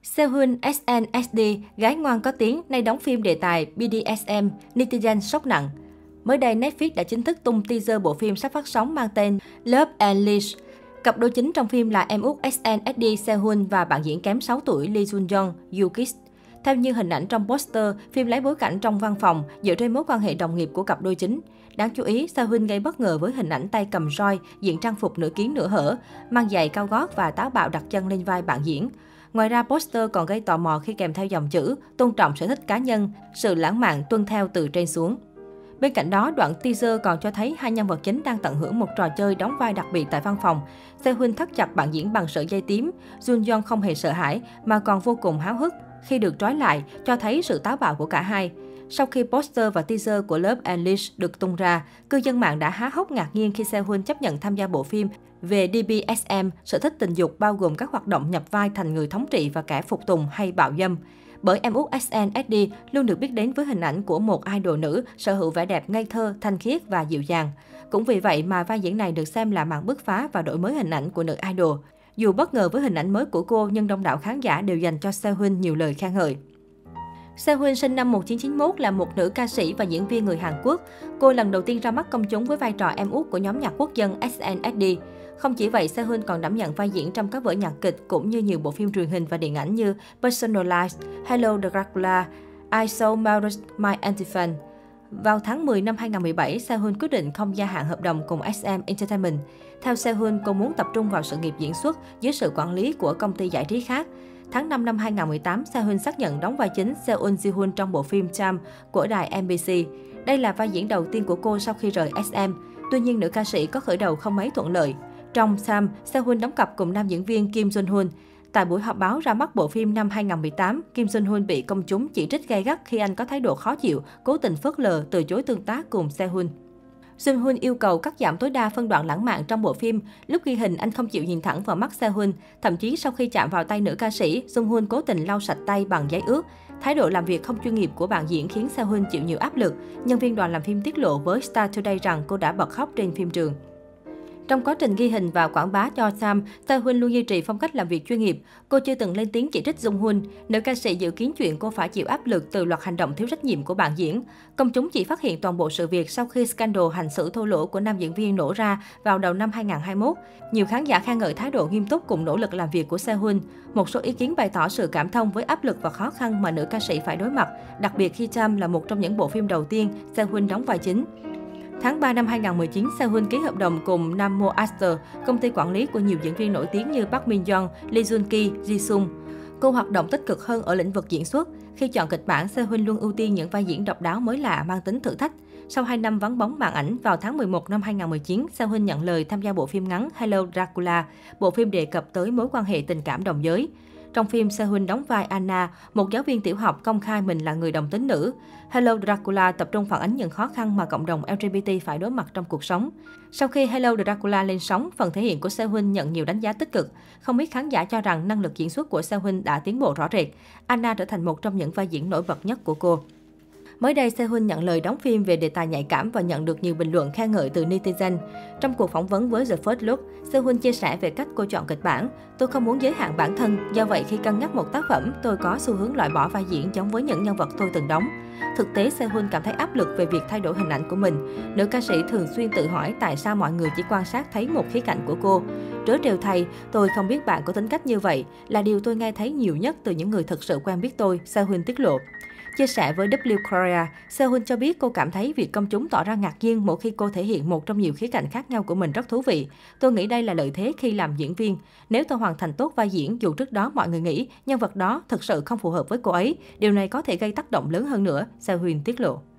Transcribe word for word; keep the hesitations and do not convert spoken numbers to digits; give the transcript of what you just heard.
Sehun ét en ét đê, gái ngoan có tiếng, nay đóng phim đề tài bê đê ét em, netizen sốc nặng. Mới đây, Netflix đã chính thức tung teaser bộ phim sắp phát sóng mang tên Love and Leash. Cặp đôi chính trong phim là em út ét en ét đê Sehun và bạn diễn kém sáu tuổi Lee Jun Young, Yukis. Theo như hình ảnh trong poster, phim lấy bối cảnh trong văn phòng dựa trên mối quan hệ đồng nghiệp của cặp đôi chính. Đáng chú ý, Sehun gây bất ngờ với hình ảnh tay cầm roi, diện trang phục nửa kiến nửa hở, mang giày cao gót và táo bạo đặt chân lên vai bạn diễn. Ngoài ra, poster còn gây tò mò khi kèm theo dòng chữ tôn trọng sở thích cá nhân, sự lãng mạn tuân theo từ trên xuống. Bên cạnh đó, đoạn teaser còn cho thấy hai nhân vật chính đang tận hưởng một trò chơi đóng vai đặc biệt tại văn phòng. Sehun thắt chặt bạn diễn bằng sợi dây tím, Jun Young không hề sợ hãi mà còn vô cùng háo hức khi được trói lại, cho thấy sự táo bạo của cả hai. Sau khi poster và teaser của Love and Leash được tung ra, cư dân mạng đã há hốc ngạc nhiên khi Sehun chấp nhận tham gia bộ phim về đê bê ét em, sở thích tình dục bao gồm các hoạt động nhập vai thành người thống trị và kẻ phục tùng hay bạo dâm. Bởi em út ét en ét đê luôn được biết đến với hình ảnh của một idol nữ sở hữu vẻ đẹp ngây thơ, thanh khiết và dịu dàng. Cũng vì vậy mà vai diễn này được xem là màn bứt phá và đổi mới hình ảnh của nữ idol. Dù bất ngờ với hình ảnh mới của cô, nhưng đông đảo khán giả đều dành cho Sehun nhiều lời khen ngợi. Sehun sinh năm một nghìn chín trăm chín mươi mốt là một nữ ca sĩ và diễn viên người Hàn Quốc. Cô lần đầu tiên ra mắt công chúng với vai trò em út của nhóm nhạc quốc dân ét en ét đê. Không chỉ vậy, Sehun còn đảm nhận vai diễn trong các vở nhạc kịch cũng như nhiều bộ phim truyền hình và điện ảnh như Personalized, Hello Dracula, I Saw Marriage My Antiphon. Vào tháng mười năm hai nghìn không trăm mười bảy, Sehun quyết định không gia hạn hợp đồng cùng ét em Entertainment. Theo Sehun, cô muốn tập trung vào sự nghiệp diễn xuất dưới sự quản lý của công ty giải trí khác. Tháng năm năm hai nghìn không trăm mười tám, Sehun xác nhận đóng vai chính Seon Ji-hoon trong bộ phim Charm của đài em bê xê. Đây là vai diễn đầu tiên của cô sau khi rời ét em. Tuy nhiên, nữ ca sĩ có khởi đầu không mấy thuận lợi. Trong Charm, Sehun đóng cặp cùng nam diễn viên Kim Jong-hoon. Tại buổi họp báo ra mắt bộ phim năm hai nghìn không trăm mười tám, Kim Jong-hoon bị công chúng chỉ trích gay gắt khi anh có thái độ khó chịu, cố tình phớt lờ, từ chối tương tác cùng Sehun. Jung-hoon yêu cầu cắt giảm tối đa phân đoạn lãng mạn trong bộ phim. Lúc ghi hình, anh không chịu nhìn thẳng vào mắt Sehun. Thậm chí sau khi chạm vào tay nữ ca sĩ, Jung-hoon cố tình lau sạch tay bằng giấy ướt. Thái độ làm việc không chuyên nghiệp của bạn diễn khiến Sehun chịu nhiều áp lực. Nhân viên đoàn làm phim tiết lộ với Star Today rằng cô đã bật khóc trên phim trường. Trong quá trình ghi hình và quảng bá cho Sam, Sehun luôn duy trì phong cách làm việc chuyên nghiệp. Cô chưa từng lên tiếng chỉ trích Jung-hoon. Nữ ca sĩ dự kiến chuyện cô phải chịu áp lực từ loạt hành động thiếu trách nhiệm của bạn diễn. Công chúng chỉ phát hiện toàn bộ sự việc sau khi scandal hành xử thô lỗ của nam diễn viên nổ ra vào đầu năm hai nghìn không trăm hai mươi mốt. Nhiều khán giả khen ngợi thái độ nghiêm túc cùng nỗ lực làm việc của Sehun. Một số ý kiến bày tỏ sự cảm thông với áp lực và khó khăn mà nữ ca sĩ phải đối mặt, đặc biệt khi Charm là một trong những bộ phim đầu tiên Sehun đóng vai chính. Tháng ba năm hai nghìn không trăm mười chín, Sehun ký hợp đồng cùng Nammo Aster, công ty quản lý của nhiều diễn viên nổi tiếng như Park Min Young, Lee Jun Ki, Ji Sung. Cô hoạt động tích cực hơn ở lĩnh vực diễn xuất. Khi chọn kịch bản, Sehun luôn ưu tiên những vai diễn độc đáo mới lạ, mang tính thử thách. Sau hai năm vắng bóng màn ảnh, vào tháng mười một năm hai nghìn không trăm mười chín, Sehun nhận lời tham gia bộ phim ngắn Hello Dracula, bộ phim đề cập tới mối quan hệ tình cảm đồng giới. Trong phim, Sehun đóng vai Anna, một giáo viên tiểu học công khai mình là người đồng tính nữ. Hello Dracula tập trung phản ánh những khó khăn mà cộng đồng lờ giê bê tê phải đối mặt trong cuộc sống. Sau khi Hello Dracula lên sóng, phần thể hiện của Sehun nhận nhiều đánh giá tích cực. Không ít khán giả cho rằng năng lực diễn xuất của Sehun đã tiến bộ rõ rệt. Anna trở thành một trong những vai diễn nổi bật nhất của cô. Mới đây, Sehun nhận lời đóng phim về đề tài nhạy cảm và nhận được nhiều bình luận khen ngợi từ netizen. Trong cuộc phỏng vấn với The First Look, Sehun chia sẻ về cách cô chọn kịch bản. Tôi không muốn giới hạn bản thân, do vậy khi cân nhắc một tác phẩm, tôi có xu hướng loại bỏ vai diễn giống với những nhân vật tôi từng đóng. Thực tế, Sehun cảm thấy áp lực về việc thay đổi hình ảnh của mình. Nữ ca sĩ thường xuyên tự hỏi tại sao mọi người chỉ quan sát thấy một khía cạnh của cô. Trớ trêu thay, tôi không biết bạn có tính cách như vậy, là điều tôi nghe thấy nhiều nhất từ những người thực sự quen biết tôi, Sehun tiết lộ. Chia sẻ với vê kép Korea, Sehun cho biết cô cảm thấy việc công chúng tỏ ra ngạc nhiên mỗi khi cô thể hiện một trong nhiều khía cạnh khác nhau của mình rất thú vị. Tôi nghĩ đây là lợi thế khi làm diễn viên. Nếu tôi hoàn thành tốt vai diễn, dù trước đó mọi người nghĩ nhân vật đó thực sự không phù hợp với cô ấy, điều này có thể gây tác động lớn hơn nữa, Sehun tiết lộ.